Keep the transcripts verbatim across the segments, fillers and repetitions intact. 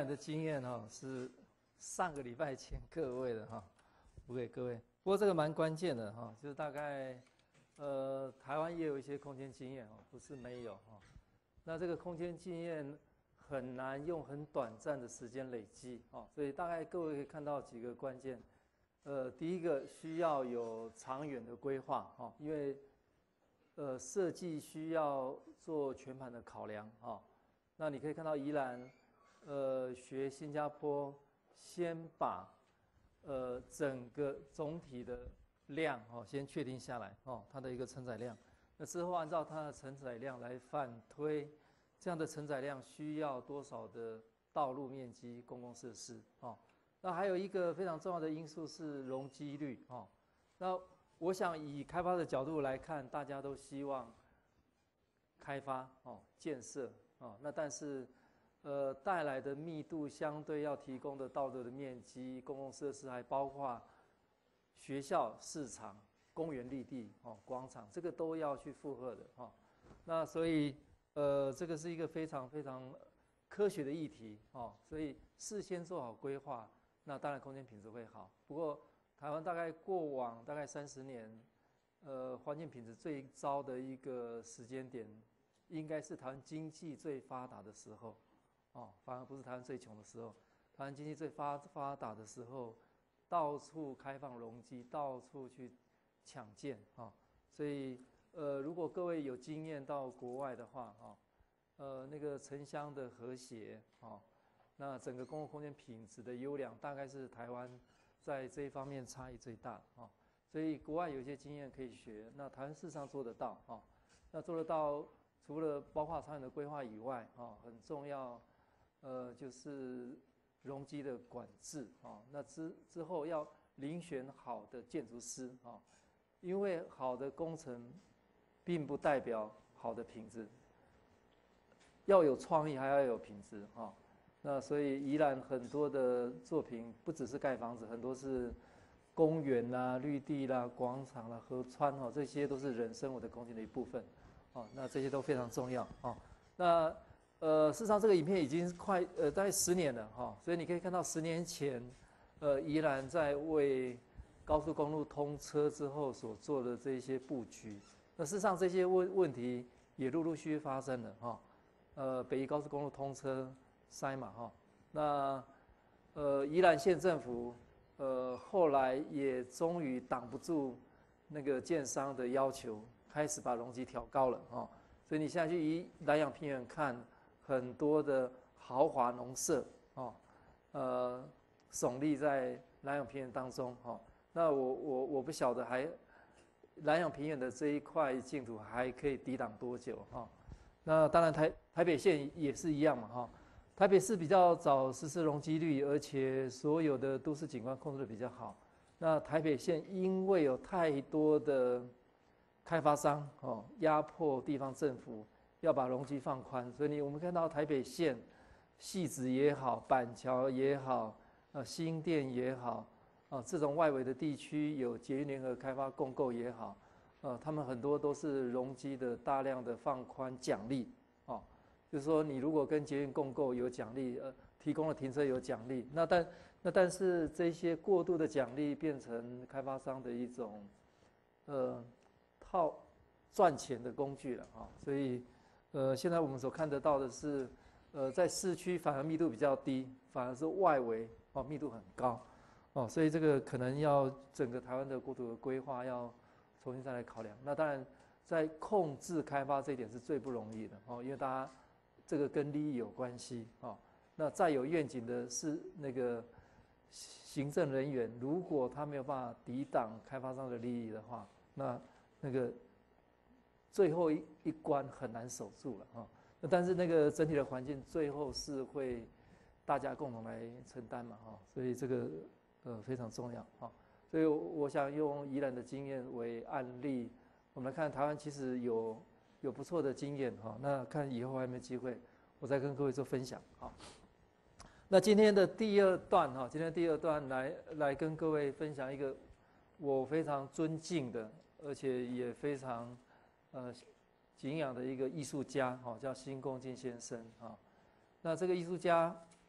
的经验哈、哦、是上个礼拜前各位的哈，补给各位。不过这个蛮关键的哈、哦，就是大概呃台湾也有一些空间经验哦，不是没有哈、哦。那这个空间经验很难用很短暂的时间累积哦，所以大概各位可以看到几个关键。呃，第一个需要有长远的规划哦，因为呃设计需要做全盘的考量哦。那你可以看到宜兰，呃，学新加坡，先把呃整个总体的量哦先确定下来哦，它的一个承载量。那之后按照它的承载量来反推，这样的承载量需要多少的道路面积、公共设施哦。那还有一个非常重要的因素是容积率哦。那我想以开发的角度来看，大家都希望开发哦建设哦，那但是呃带来的密度相对要提供的道路的面积、公共设施，还包括学校、市场、公园绿地哦、广场，这个都要去负荷的哦。那所以呃这个是一个非常非常科学的议题哦，所以事先做好规划。那当然空间品质会好，不过台湾大概过往大概三十年，呃，环境品质最糟的一个时间点，应该是台湾经济最发达的时候，哦，反而不是台湾最穷的时候。台湾经济最发发达的时候，到处开放容积，到处去抢建啊、哦，所以呃，如果各位有经验到国外的话，哈、哦，呃，那个城乡的和谐，哦。那整个公共空间品质的优良，大概是台湾在这一方面差异最大的啊，所以国外有一些经验可以学。那台湾事实上做得到啊，那做得到，除了包括长远的规划以外啊，很重要，呃，就是容积的管制啊。那之之后要遴选好的建筑师啊，因为好的工程并不代表好的品质，要有创意，还要有品质啊。那所以宜兰很多的作品不只是盖房子，很多是公园啦、绿地啦、广场啦、河川哦，这些都是人生活的空间的一部分，哦，那这些都非常重要哦。那呃，事实上这个影片已经快呃大概十年了哈、哦，所以你可以看到十年前，呃，宜兰在为高速公路通车之后所做的这些布局，那事实上这些问问题也陆陆续续发生了哈、哦，呃，北宜高速公路通车。塞嘛哈，那呃宜兰县政府呃后来也终于挡不住那个建商的要求，开始把容积调高了哈，所以你现在去宜兰阳平原看很多的豪华农舍哦，呃耸立在兰阳平原当中哈，那我我我不晓得还兰阳平原的这一块净土还可以抵挡多久哈，那当然台台北县也是一样嘛哈。台北市比较早实施容积率，而且所有的都市景观控制的比较好。那台北县因为有太多的开发商哦，压迫地方政府要把容积放宽，所以你我们看到台北县汐止也好，板桥也好，呃新店也好，啊这种外围的地区有捷运联合开发共构也好，呃他们很多都是容积的大量的放宽奖励哦。就是说，你如果跟捷运共构有奖励，呃，提供了停车有奖励，那但那但是这些过度的奖励变成开发商的一种，呃，套赚钱的工具了啊、哦。所以，呃，现在我们所看得到的是，呃，在市区反而密度比较低，反而是外围哦密度很高，哦，所以这个可能要整个台湾的国土的规划要重新再来考量。那当然，在控制开发这一点是最不容易的哦，因为大家。这个跟利益有关系啊、哦。那再有愿景的是那个行政人员，如果他没有办法抵挡开发商的利益的话，那那个最后一一关很难守住了啊、哦。那但是那个整体的环境最后是会大家共同来承担嘛哈、哦。所以这个呃非常重要啊、哦。所以我想用宜兰的经验为案例，我们来看台湾其实有。有不错的经验哈，那看以后还有没有机会，我再跟各位做分享好。那今天的第二段哈，今天第二段来来跟各位分享一个我非常尊敬的，而且也非常呃敬仰的一个艺术家哈，叫辛公进先生哈。那这个艺术家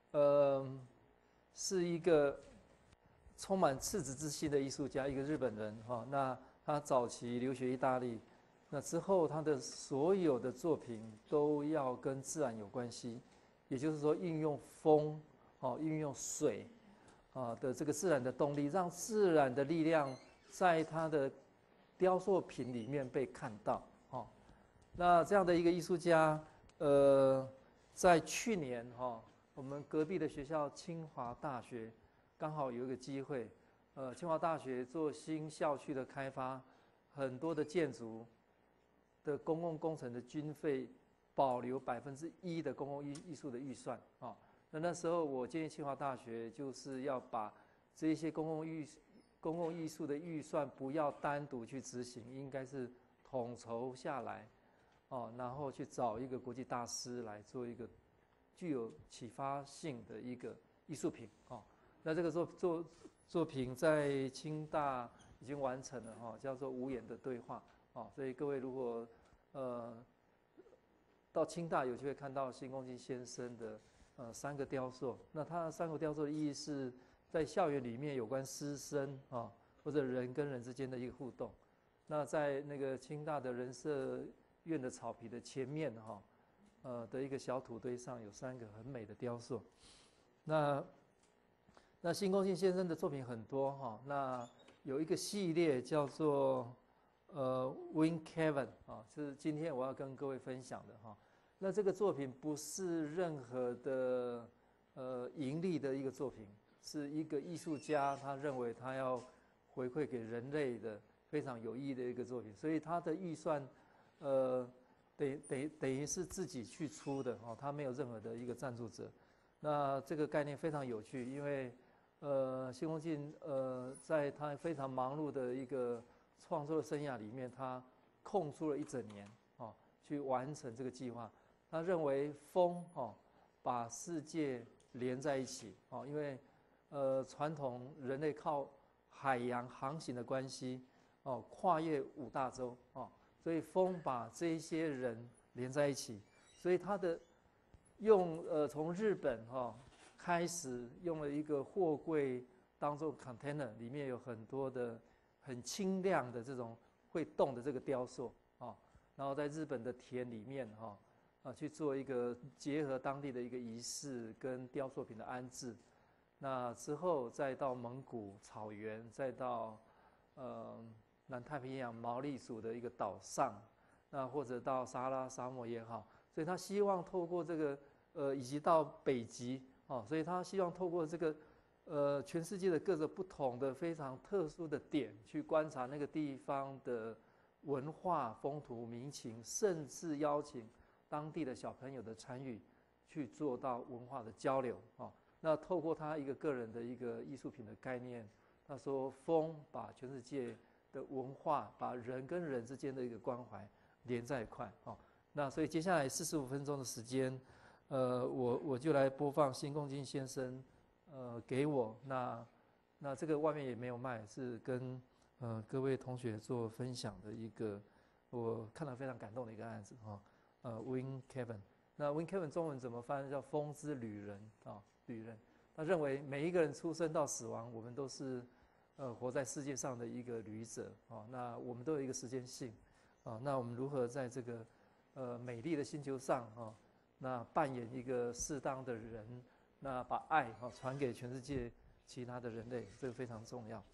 呃，是一个充满赤子之心的艺术家，一个日本人哈、哦。那他早期留学意大利，那之后他的所有的作品都要跟自然有关系，也就是说运用风，哦，运用水，啊的这个自然的动力，让自然的力量在他的雕塑品里面被看到。哦，那这样的一个艺术家，呃，在去年哈、哦，我们隔壁的学校清华大学刚好有一个机会，呃，清华大学做新校区的开发，很多的建筑的公共工程的经费保留百分之一的公共艺艺术的预算啊。那那时候我建议清华大学就是要把这一些公共艺公共艺术的预算不要单独去执行，应该是统筹下来，哦，然后去找一个国际大师来做一个具有启发性的一个艺术品哦。那这个作作作品在清大已经完成了哈、哦，叫做《无言的对话》哦。所以各位如果呃到清大有机会看到辛公基先生的呃三个雕塑，那他的三个雕塑的意义是在校园里面有关师生啊、哦、或者人跟人之间的一个互动。那在那个清大的人社院的草皮的前面哈、哦，呃的一个小土堆上有三个很美的雕塑。那那辛公基先生的作品很多哈、哦，那有一个系列叫做呃 Wing Kevin 啊，是今天我要跟各位分享的哈、哦。那这个作品不是任何的呃盈利的一个作品，是一个艺术家他认为他要回馈给人类的非常有意义的一个作品，所以他的预算呃等等等于是自己去出的哦，他没有任何的一个赞助者。那这个概念非常有趣，因为呃辛公基呃在他非常忙碌的一个创作生涯里面，他空出了一整年哦去完成这个计划。他认为风哦把世界连在一起哦，因为呃传统人类靠海洋航行的关系哦，跨越五大洲哦，所以风把这一些人连在一起，所以他的用呃从日本哈、哦、开始用了一个货柜当做 container， 里面有很多的很轻量的这种会动的这个雕塑啊、哦，然后在日本的田里面哈啊去做一个结合当地的一个仪式跟雕塑品的安置。那之后再到蒙古草原，再到呃南太平洋毛利族的一个岛上，那或者到撒哈拉沙漠也好，所以他希望透过这个呃以及到北极哦，所以他希望透过这个呃全世界的各个不同的非常特殊的点去观察那个地方的文化风土民情，甚至邀请当地的小朋友的参与，去做到文化的交流哦。那透过他一个个人的一个艺术品的概念，他说风把全世界的文化，把人跟人之间的一个关怀连在一块哦。那所以接下来四十五分钟的时间，呃，我我就来播放辛公基先生呃给我那那这个外面也没有卖，是跟呃各位同学做分享的一个我看到非常感动的一个案子哈、哦。呃 ，Wing Kevin， 那 Wing Kevin 中文怎么翻？叫风之旅人啊。哦旅人，他认为每一个人出生到死亡，我们都是呃活在世界上的一个旅者啊、哦。那我们都有一个时间性啊、哦。那我们如何在这个呃美丽的星球上啊、哦，那扮演一个适当的人，那把爱啊、哦、传给全世界其他的人类，这个非常重要。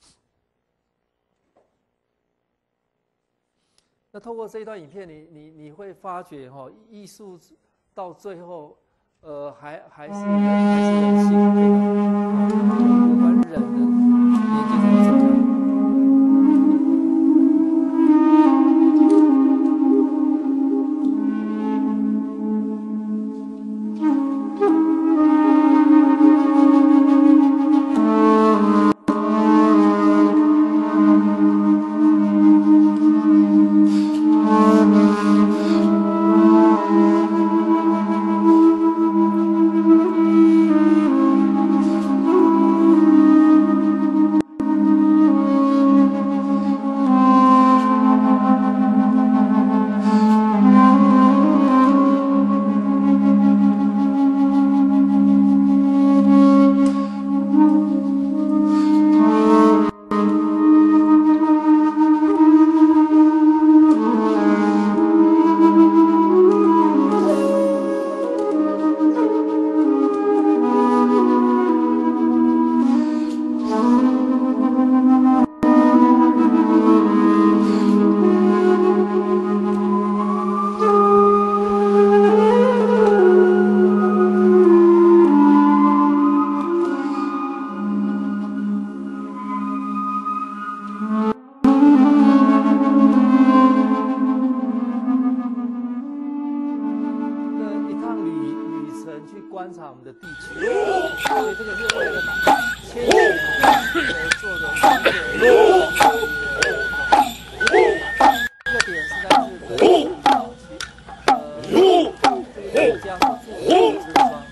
那透过这一段影片，你你你会发觉哈、哦，艺术到最后。呃，还还是人，还是人性这个，啊，有关人的连接这个重要。 地区，所以这个是为了千禧年而做的一个这个点实在是跟早期呃这个家所做的橱窗。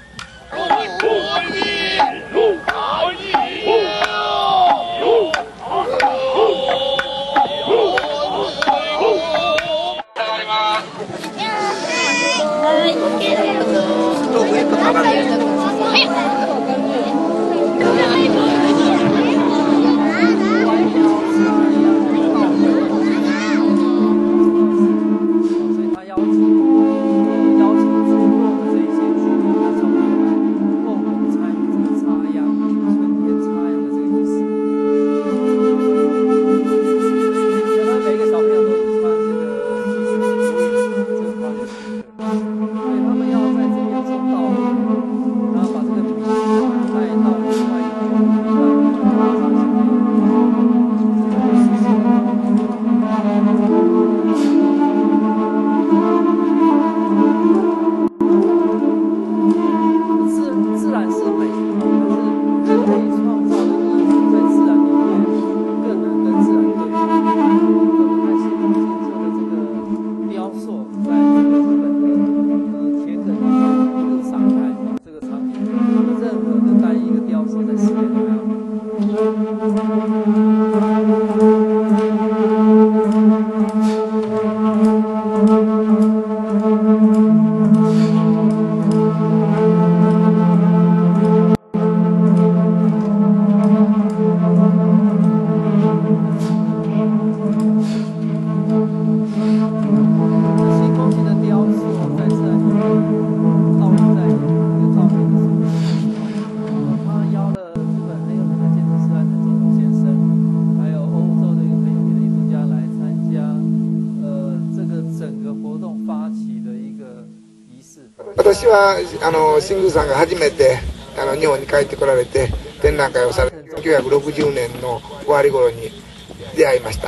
私はあの新宮さんが初めてあの日本に帰ってこられて展覧会をされてせんきゅうひゃくろくじゅうねんの終わり頃に出会いました。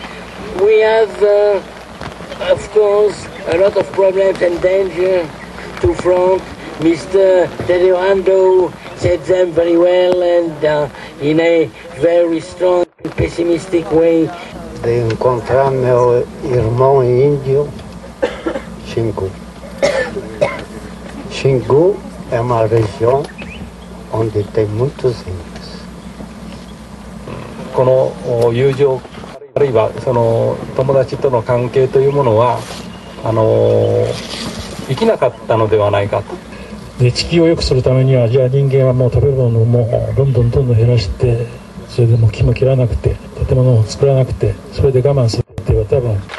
We have, uh, of course, a lot of problems and danger to front. Mister Tadeo Ando said them very well and uh, in a very strong, pessimistic way. De encontrar meu irmão índio, Xingu. Xingu é uma região onde tem muitos índios. この友情あるいはその友達との関係というものはあの生きなかったのではないかと。 で地球を良くするためにはじゃあ人間はもう食べるものをもうどんどんどんどん減らしてそれでもう木も切らなくて建物を作らなくてそれで我慢するっていうのは多分。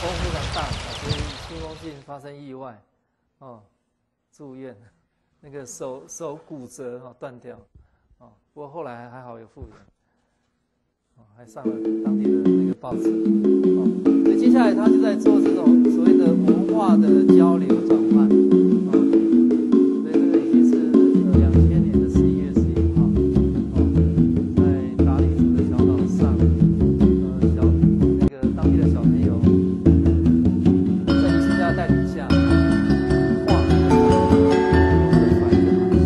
风非常大，所以清风镜发生意外，哦，住院，那个手手骨折哈、哦、断掉，哦，不过后来还好有复原，哦，还上了当地的那个报纸，哦，所以接下来他就在做这种所谓的文化的交流转换，哦，所以这个已经是呃两千年的十一月十一号，哦，在达利族的小岛上，呃小那个当地的小朋友。在艺术家带领下，画这个船的航行。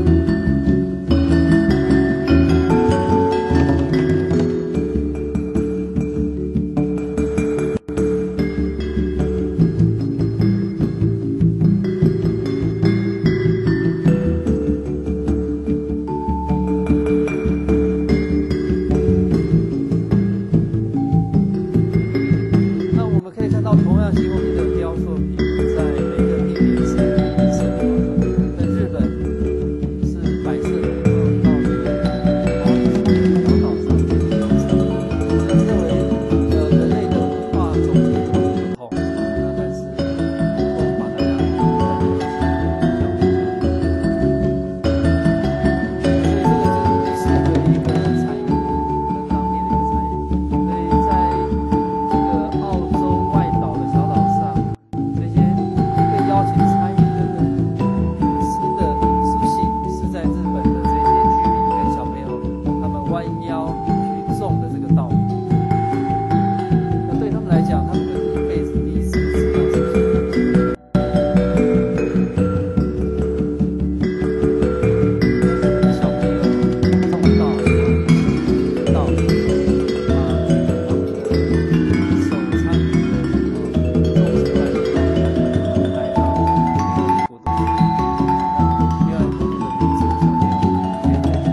那我们可以看到，同样西宫町的雕塑品，在每个地点是颜色不同的。在日本是白色的，到这个小岛上变成红色。认为呃人类的文化种类不同，那但是能够把大家带在一起，所以这个就是历史的一个参与，跟当地的一个参与。所以在这个澳洲外岛的小岛上，这些被邀请参与的人，诗的书信是在日本的这些居民跟小朋友，他们弯腰去种的这个稻米。那对他们来讲，他们可能一辈子第一次吃到这些东西。小朋友种稻，稻米啊，他们的手参与的种植来到来到国度，另外他们的名字小朋友也在讲。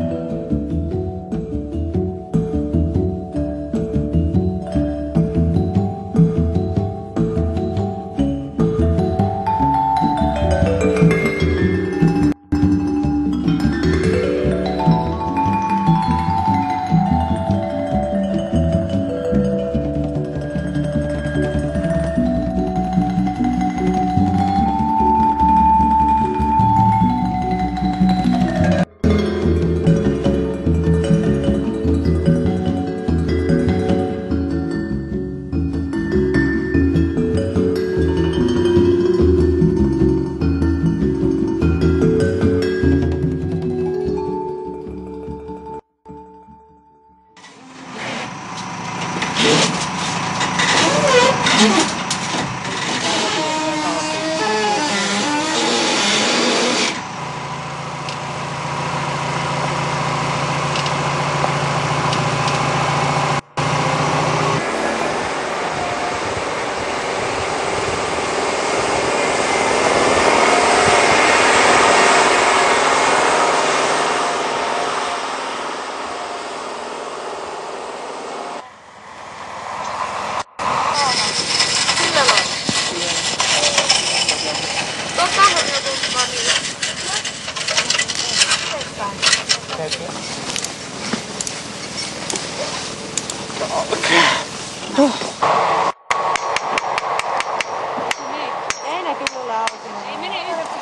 Ei ne kyllä auki. Ei mene yhdessä.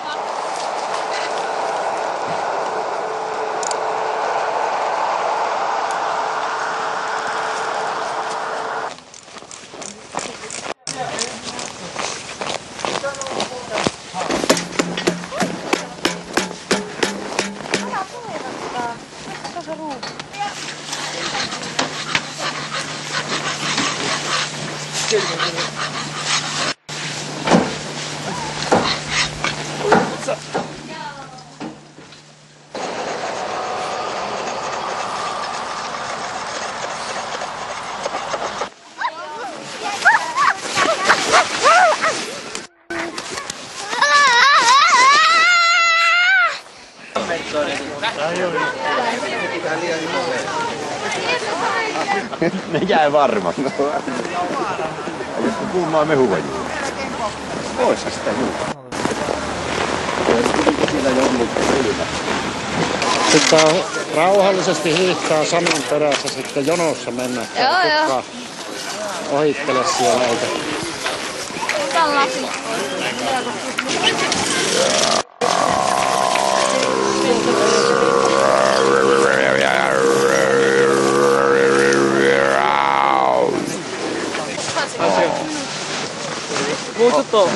Ne jäi varmaan. Josko kuumaa mehua juuri. Voisi sitä juuri. Olisiko sillä jonkun kylmä? Sitten rauhallisesti hiihtää sanan perässä sitten jonossa mennä. Joo, joo. ohittele siellä eikä. Otan lasin. もうちょっと。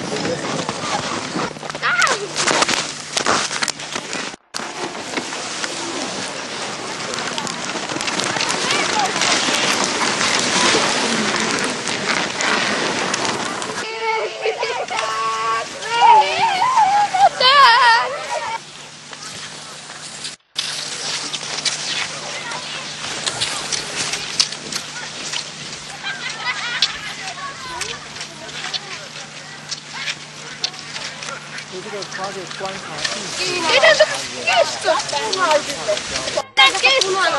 这个花的观察地。 这个是keskustelmaisille. Tässä keskustelma.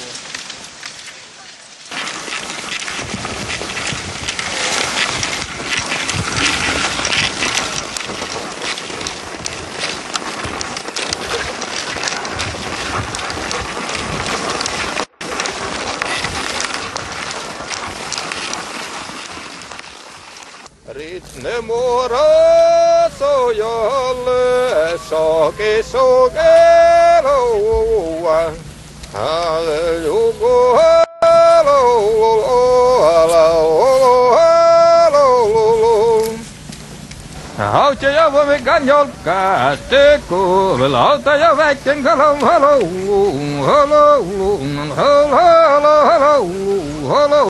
Ritne moraso jolle soke sokeloa. Halluko halo halo halo. Hauta ja voimme kanjolkaa tekoon. Lauta ja väitten kalon halo halo halo halo halo.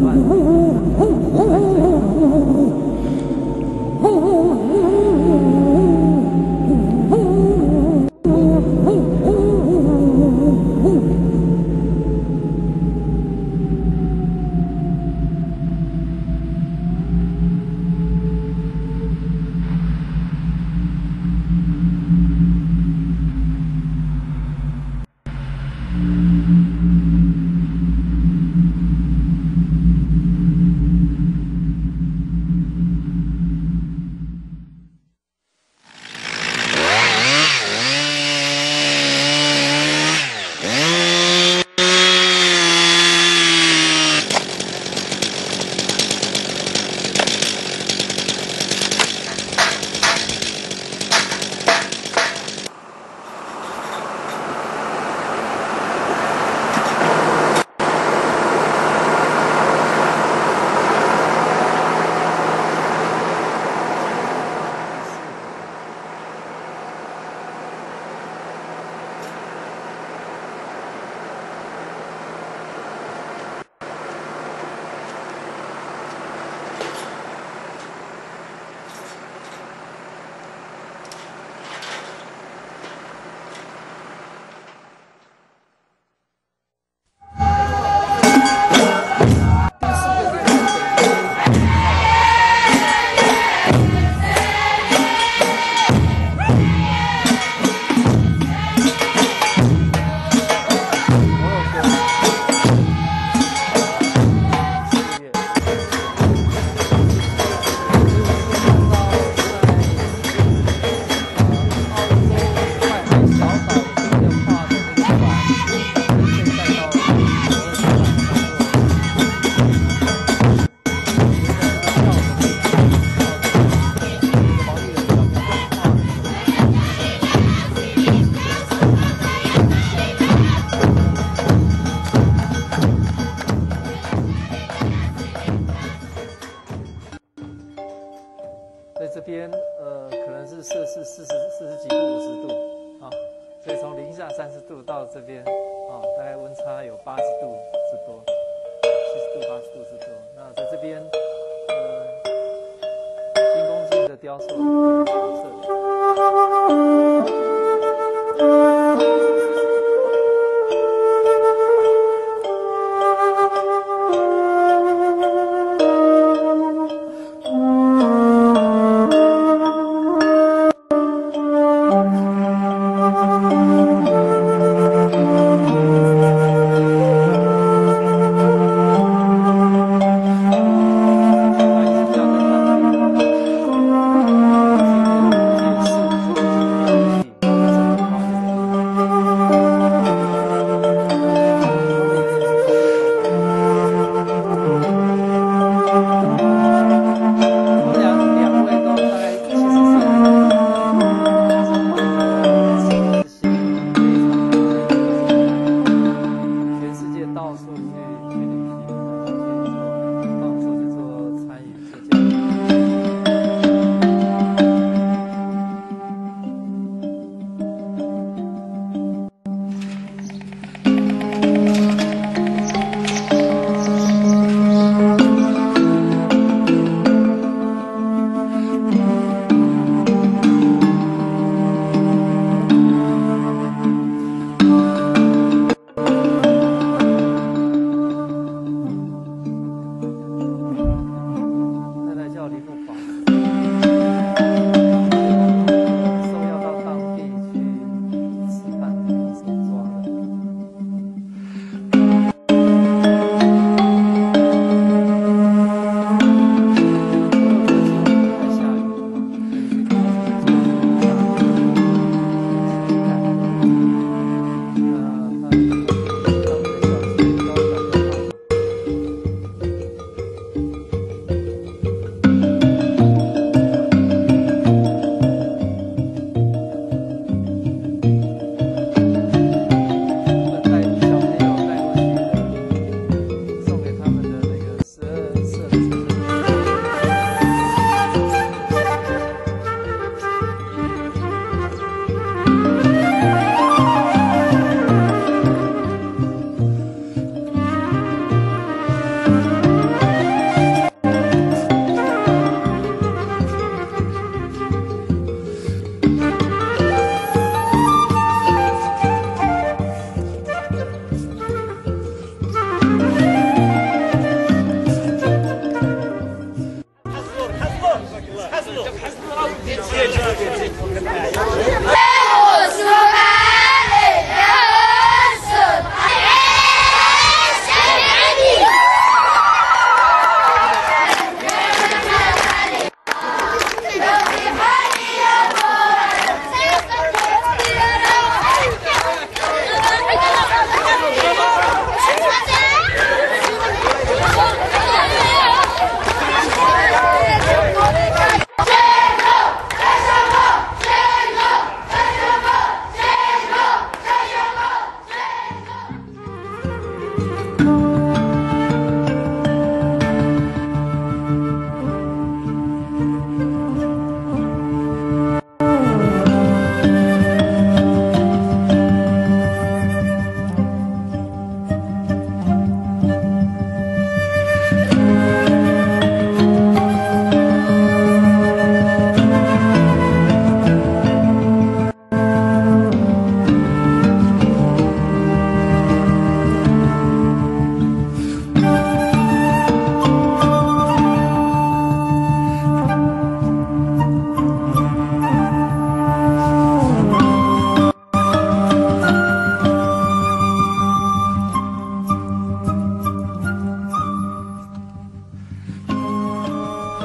这边呃可能是摄氏四十四十几度五十度啊，所以从零下三十度到这边啊，大概温差有八十度之多，七十度八十度之多。那在这边呃新宫镜的雕塑有色。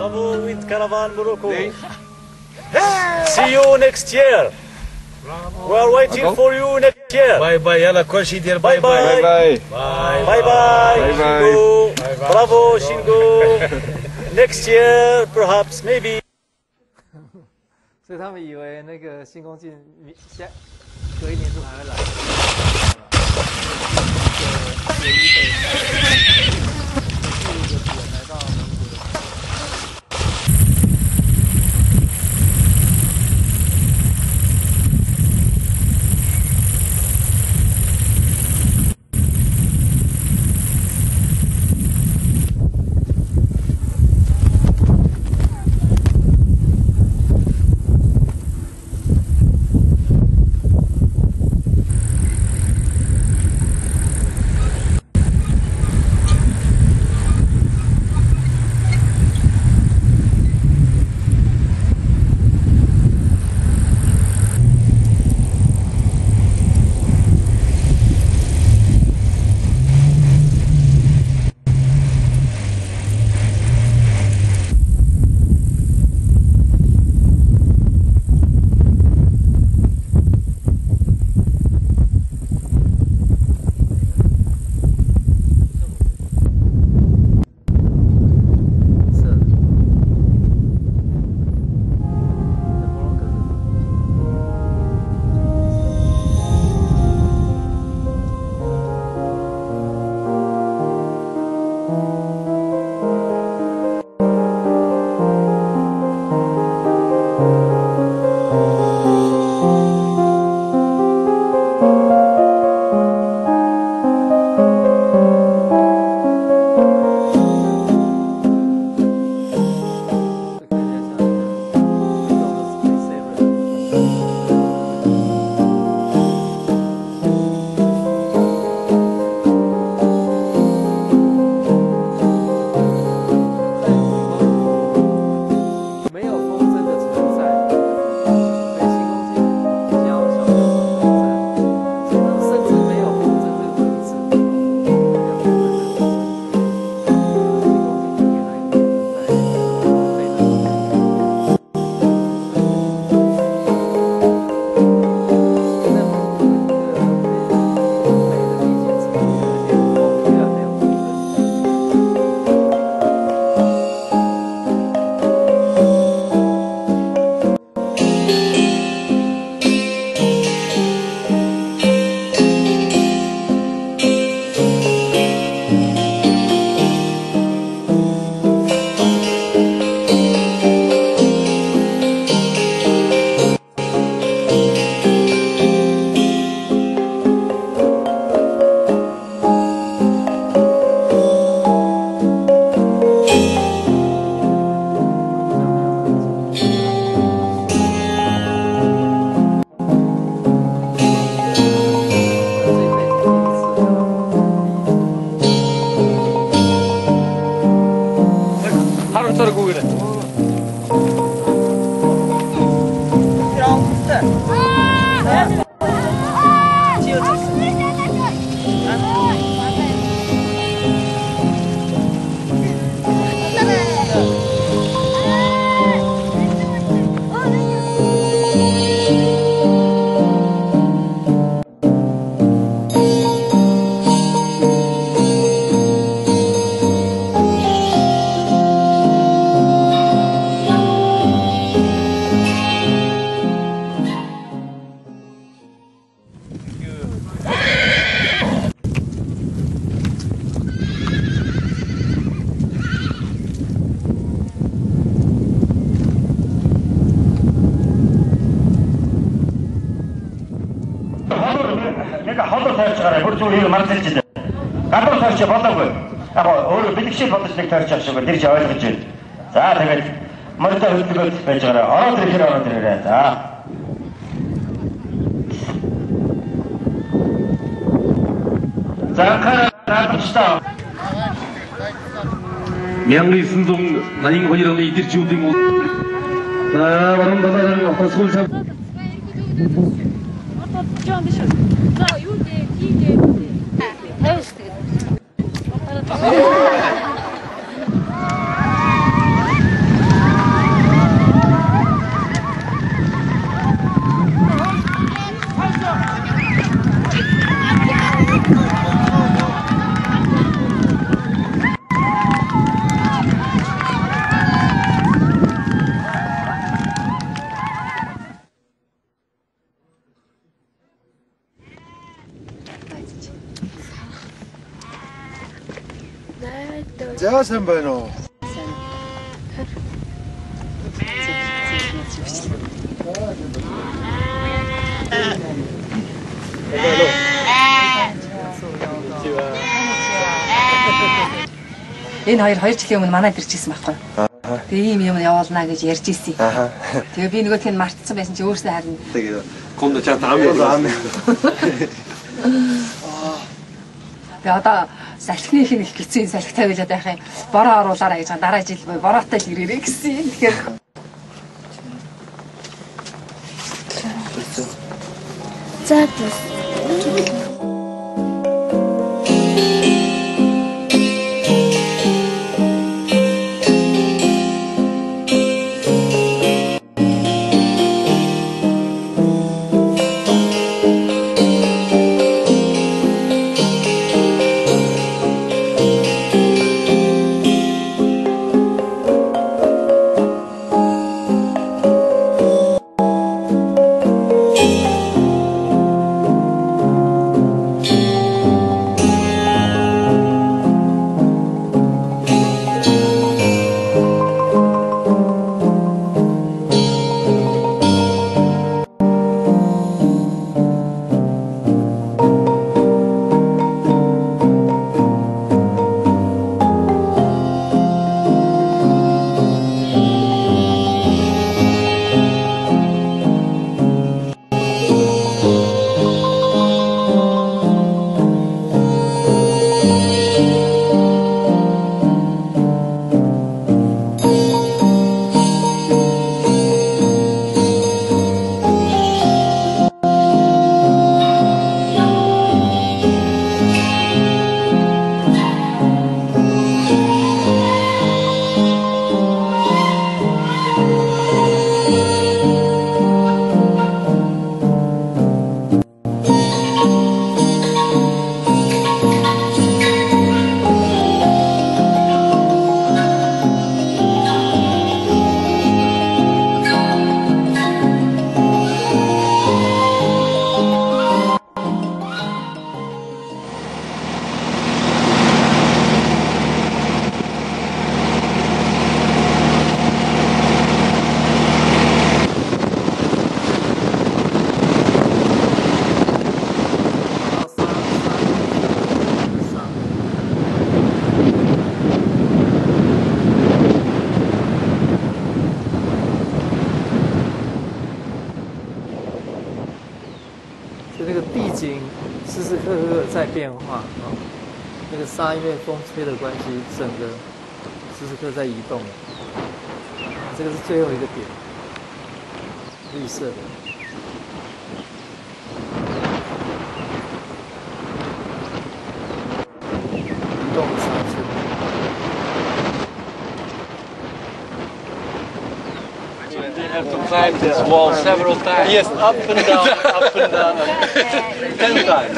Bravo with Caravan Morocco. See you next year. We are waiting for you next year. Bye bye. Yalla كل شيء دير باي باي. باي باي باي. Shingo. Bravo Shingo. Next year perhaps maybe. 所以他们以为那个新宫进下隔一年是还会来。这个协议的。来到蒙古的。 Зүгээр марцэлж дээ. Гадуур тойрч болоогүй. Яг өөрөө бэлгшээ бодож нэг тойрч авах шиг тэр чи ойлгож байна. За тэгээд морьтой хөдөлгөөд байж байгаа. Ороод ирэхээр ороод ирээрэй. За. За хараа Мянган девятьсот восемьдесят хоёр оны идэрчүүдийн аа баруун талаар хосгол сав John Bishop. No, you did, he did. Hosted. яа сайн байна уу? Энэ хоёр хоёр жилийн өмнө манайд ирчихсэн байхгүй. Тэгээ ийм юм явуулна гэж ярьж ирсэн. Тэгээ би нөгөөх нь мартсан байсан чи өөрсдөө харин. Тэгээ кондо чат аамаа. Тэгээ одоо салхиныг их хэцүү салхи тавиулаад байх юм. Бороо оруулаарай гэж дараа жил бороотой л ирээрэй гэсэн юм. Тэгэхээр За 在变化啊，那个沙因为风吹的关系，整个时时刻在移动。这个是最后一个点，绿色的。移动的沙丘。 They have to climb this wall several times. Yes, up and down, up and down. Ten times.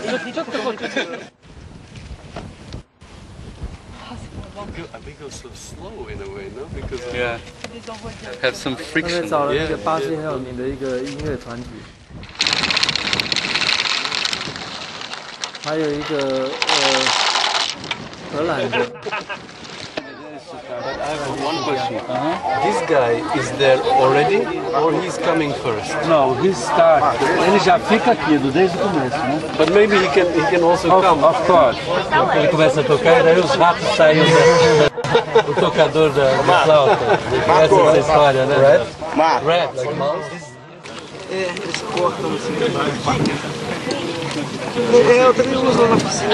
I think it was so slow in a way, no? Because yeah, have some friction. 找了一个巴西很有名的一个音乐团体，还有一个呃荷兰的。 But I have one question. Uh-huh. This guy is there already, or he's coming first? No, he started. Ele já fica aqui desde o começo, né? But maybe he can he can also of, come. Of course. Ele começa a tocar e daí os ratos saem da, o tocador da, da flauta. Essa é essa história, né? Rat? Rat, like mouse. É, eles cortam assim embaixo. É, eu também uso na piscina.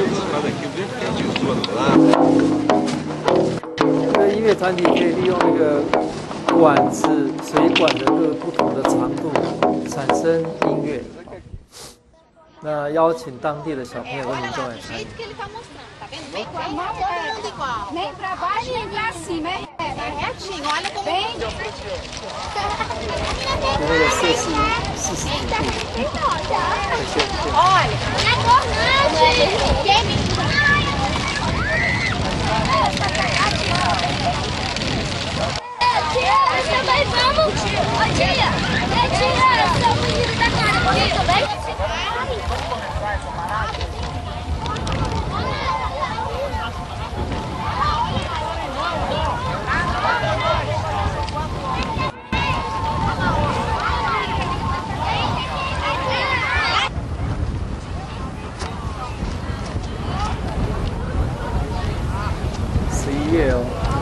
音乐团体可以利用那个管子、水管的各不同的长度产生音乐。那邀请当地的小朋友跟民众来参与。 Nem pra baixo nem pra cima, é retinho, olha como vem. 那个摄氏四十几度。 Olha, é corrente. Tia, nós vamos. Ô tia, tia, essa menina tá com a comigo também?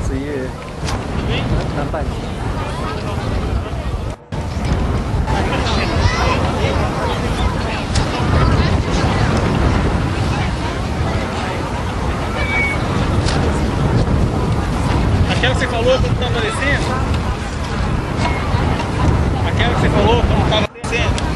十一月南半球。 Aquela que você falou quando estava descendo? Aquela que você falou quando estava descendo?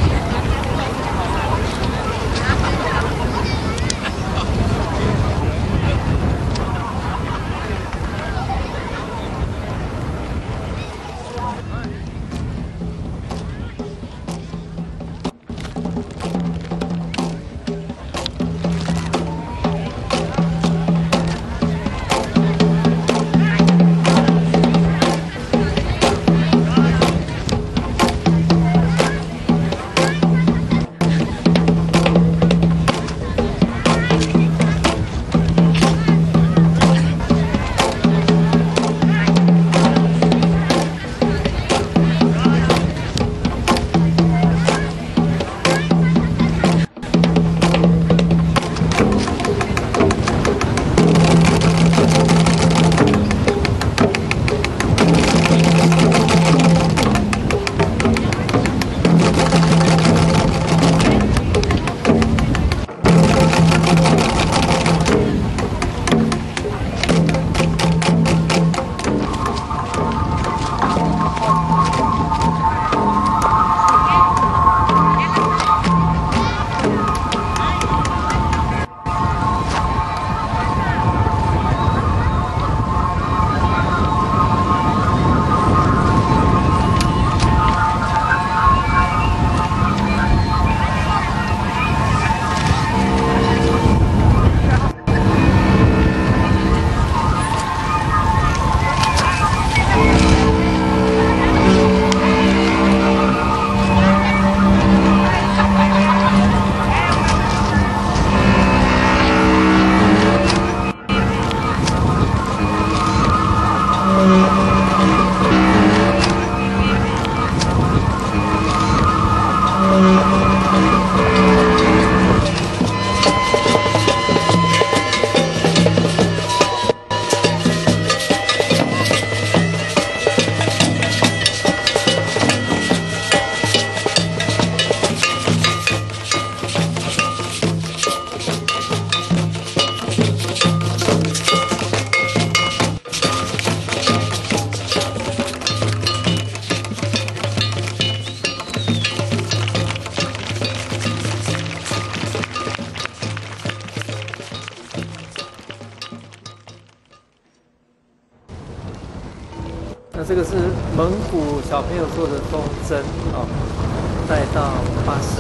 那这个是蒙古小朋友做的风筝啊，带到巴西。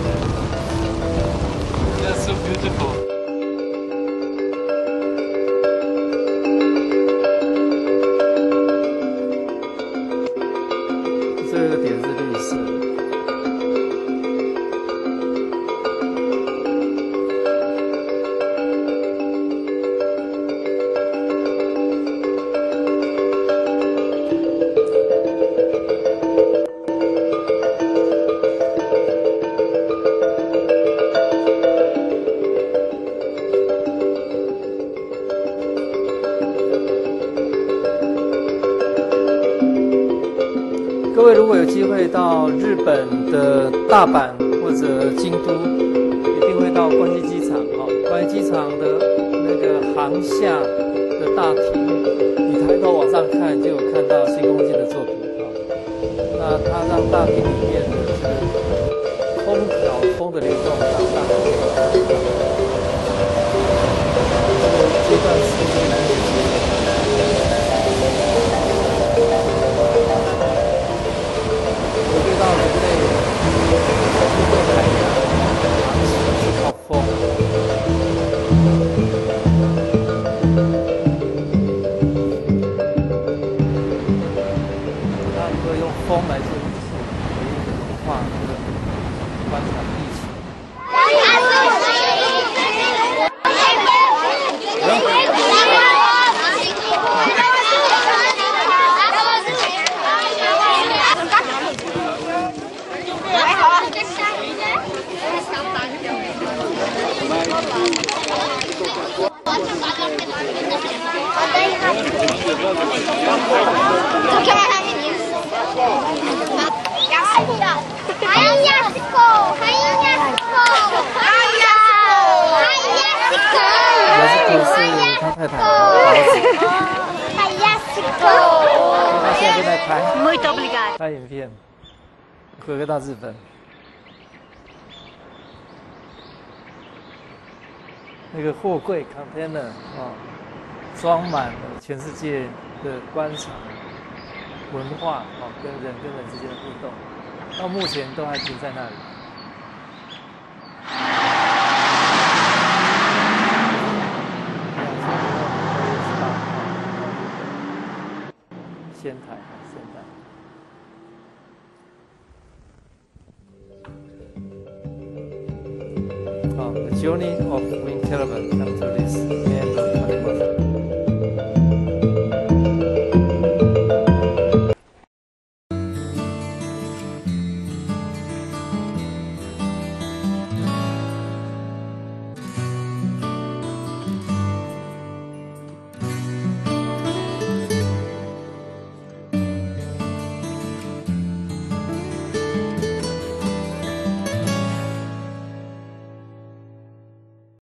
That's so beautiful. 这个点是绿色的。各位如果有机会到日本的大阪或者京都，一定会到关西机场哈。关西机场的那个航厦的大厅，你抬头往上看就有看到新宫健的作品哈。那他让大厅里面的这个空调风的流动让大家这段时间。到人类面对海洋航行是靠风，那如果用风来做仪器，可以融化这个观察地球。 他太太儿子。他现在正在拍拍影片，回归到日本。那个货柜 container 啊，装满了全世界的官场文化啊，跟人跟人之间的互动，到目前都还停在那里。仙台，仙台。Oh, the journey of wind caravan come to this.